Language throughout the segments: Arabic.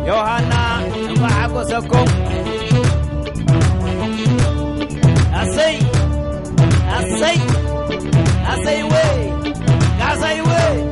يوهانا معكو سكم أسي أسي أسي وي أسي وي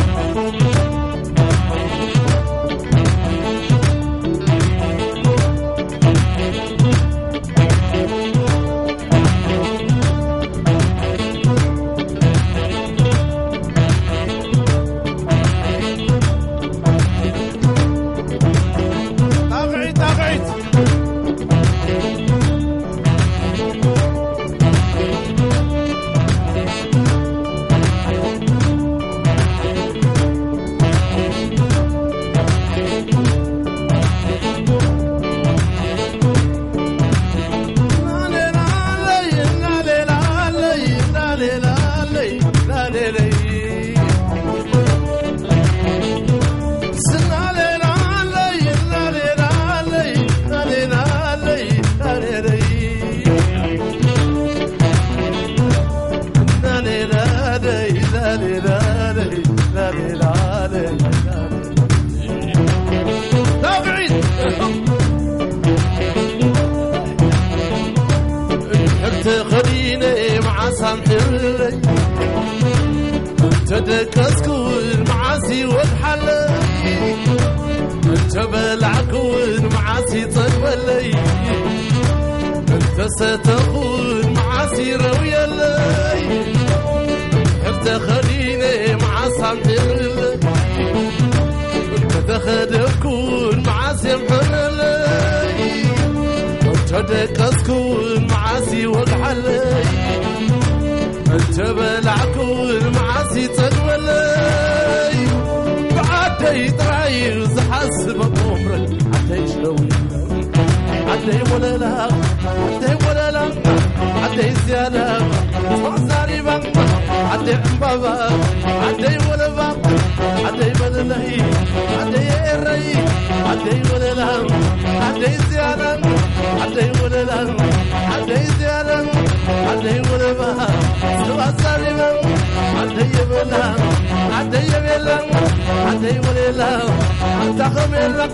خليني مع سامحي تدكسكون معاسي والحلي انت بلعكون معاسي طيبلي انت ستخون معاسي رويا لي انت خليني مع سامحي انت تخدكون معاسي محلي تدكسكون معاسي والحلي انت بلعكون معاسي تقبلي بعدي ترايز حسب عمرك عدي شلوي عدي ولا لا عدي ولا لا عدي زيادة صاري بان عدي عمبابا عدي ولا بان عدي بدلي عدي الري عدي ولا لا عدي زيادة عدي ولا لا عدي زيادة عدي ولا بان صاري بان عدي بلا عدي بلا عدي ولا لا عدي بلا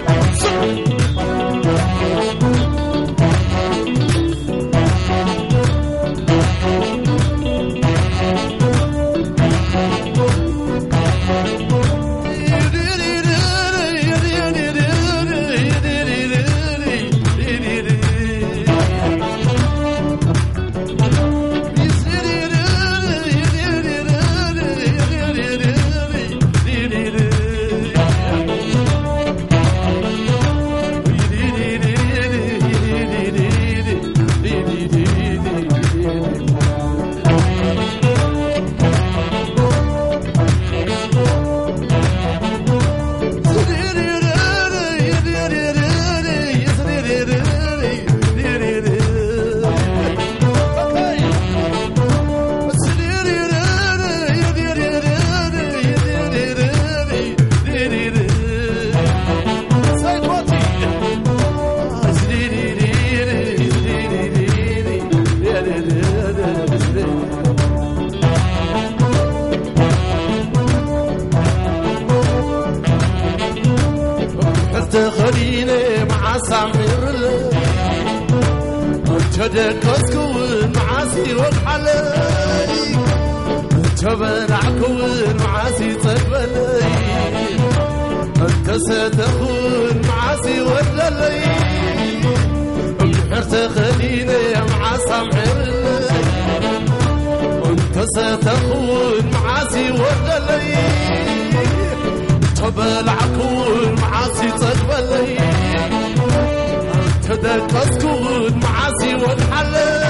خليني مع سامر تدكسكون معاسي والحلي تبلعكون معاسي تقبلي انت ستخون معاسي وللي محرت خليني مع سامر انت ستخون معاسي وللي تبلعكون معاسي تقبلي تدكسكون معاسي والحلي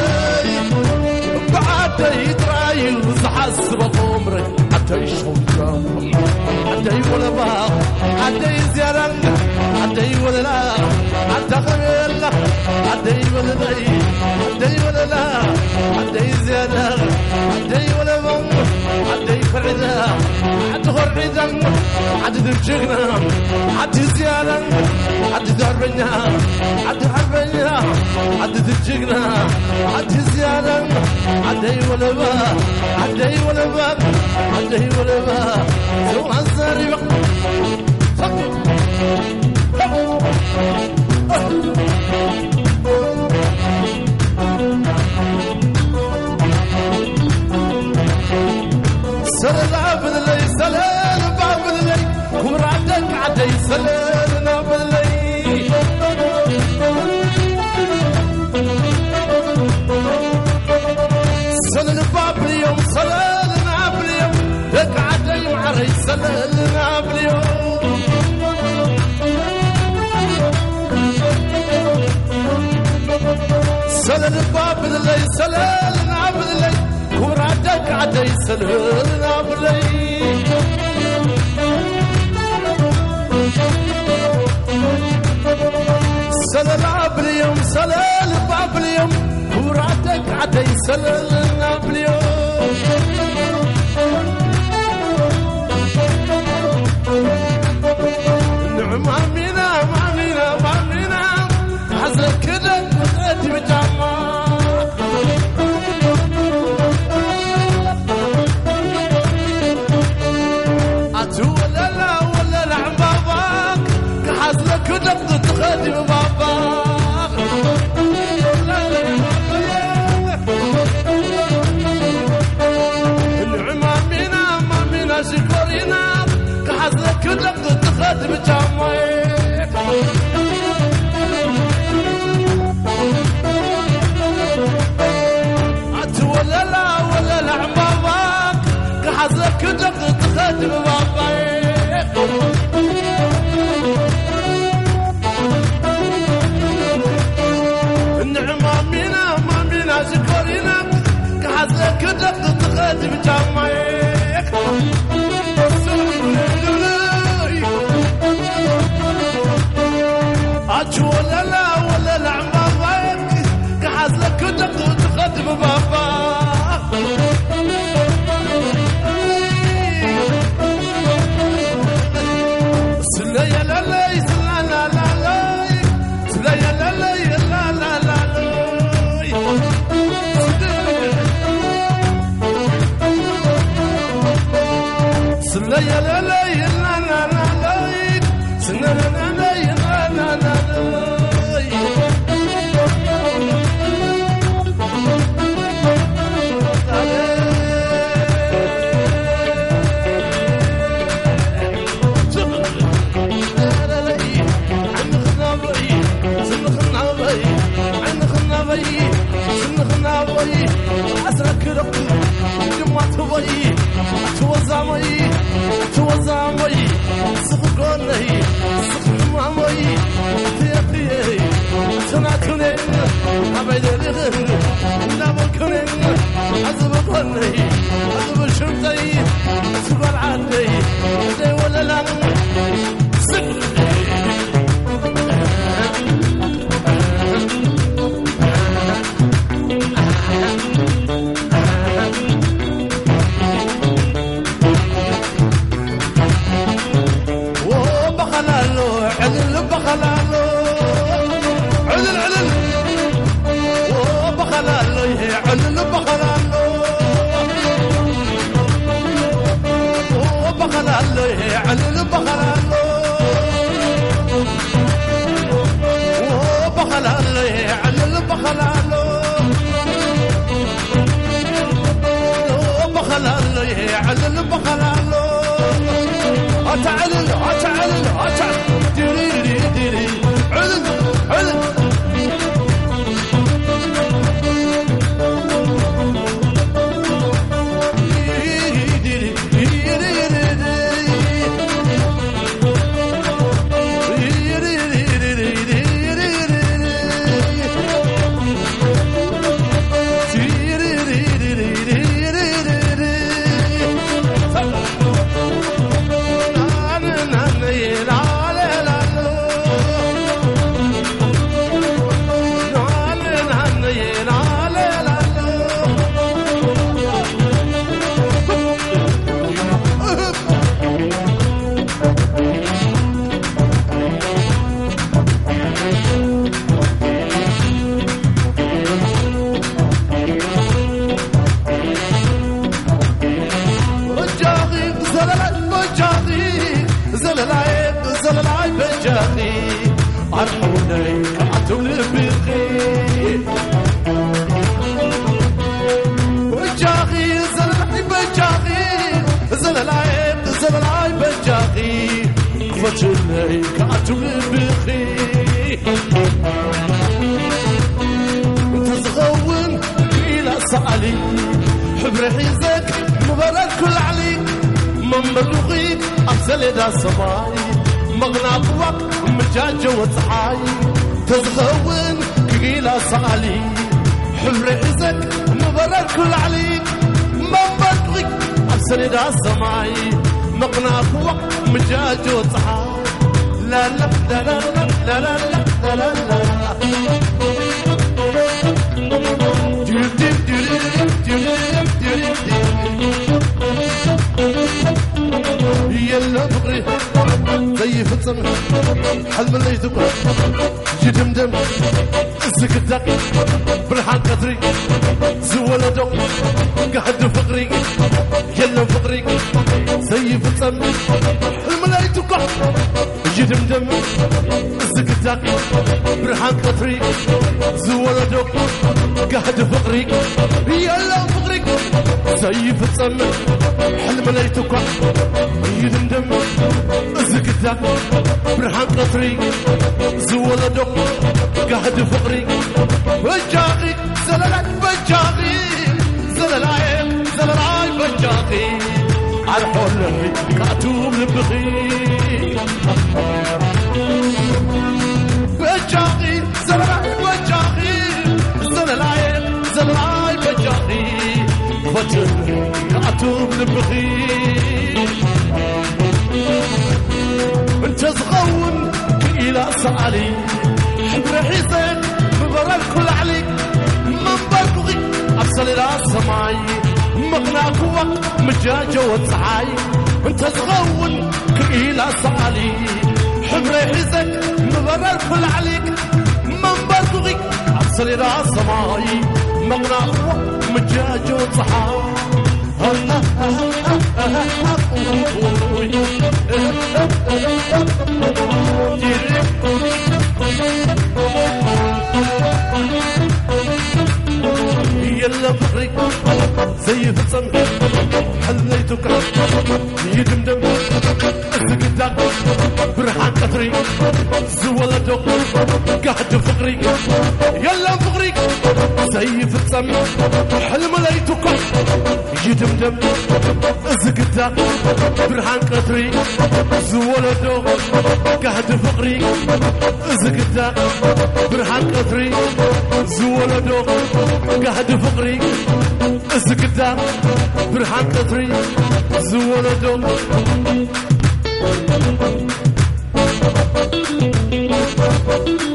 بعدي ترايز حسب عمرك حتى يشوفك حتى ولا باق حتى يزيرن حتى ولا لا حتى خير حتى ولا لا حتى ولا لا حتى يزيرن حتى ولا باق حتى يفرد حتى خرد حتى تمشينا حتى زيرن حتى تربنا حتى حربنا حتى تمشينا حتى زيرن حتى ولا باق حتى ولا باق حتى ولا باق سو الزريق سلام باللي سلام باللي كمراتك عدي سلام باللي سلام باليوم سلام باليوم لك عدي معري سلام باليوم سلام باللي سلام باللي كمراتك عدي سلام باللي سلام باليوم سلام باليوم كمراتك عدي سلام باليوم نعم امينه امينه امينه حزك كده غادي بجامع ولا لا ولا لا عم باباك كحزلك ودق تخدم باباك العمامينا مامينا شكورينا كحزلك ودق تخدم جامعك ولا لا ولا لا عم باباك كحزلك ودق تخدم باباك النعمة مينا ما مينا شكورينا كحزلك ودق تخدم جامعك ولا لا ولا لا عم باباك كحزلك ودق تخدم باباك سلا يا لا لا سلا لا لا لا سلا يا لا لا لا لا لا سلا يا لا لا لا لا لا سلا لا لا لا لا لا أسرك رقي جمعت بي توزعمي توزعمي سخقوني سخمامي تيقي سناتوني عبيد الغن نابكوني عزبقوني عزب شمتي سبر عدي دي ولا لا تعال تعال تعال عرحوني كعتو لبخي بجاغي زللاي بجاغي زللاي بجاغي فتشني كعتو لبخي تزغون إلى سالي حبر حيزك مبارك كل عليك من بلغيك أفزل دا سماي مغنى قوك مجاج وصحاي تزغون إلى سالي حبر حيزك مبارك كل عليك من بلغيك أفزل دا سماي مغنى قوك مجاج وصحاي لا لا لا لا لا لا لا لا لا يلا بغري زي فتصم حلم اللي تبقى جدمدم السكتك برحان قطري زولا دوق قعد فقري يلا فقري زي فتصم حلم اللي تبقى جدمدم السكتك برحان قطري زولا دوق قعد فقري يلا فقري زي فتصم حلم اللي تبقى يدمدم زكتك برحان قطري زولا دوق قهد فقري بجاغي زللاي بجاغي زللاي بجاغي عرحولي كاتوب لبخي بجاغي زللاي بجاغي فتشني كاتوب لبخي انت صغون إلى سالي حبر حيزك مبارك كل عليك من بلغي أفصل إلى سماي مغناك وقت مجاج وصحاي انت صغون إلى سالي حبر حيزك مبارك كل عليك من بلغي أفصل إلى سماي مغناك وقت مجاج وصحاي يلا فقري زي فتصم حليتك يدمدم السكتك برحان قطري زولا دوق قعد فقري يلا فقري زي فتصم حلم ليتك يدمدم السكتك برحان قطري زولا دوق قعد فقري السكتك برحان قطري زولا دوق قعد فقري السكتك برحان قطري زولا دوق